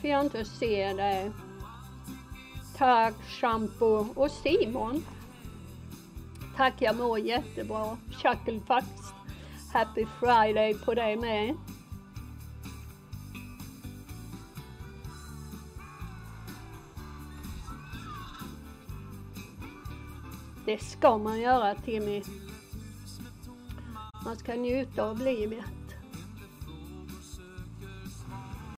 därför jag inte ser dig. Tack Shampoo och Simon. Tack, jag mår jättebra. Chucklefax. Happy Friday på dig med. Det ska man göra, Timmy. Man ska njuta av livet.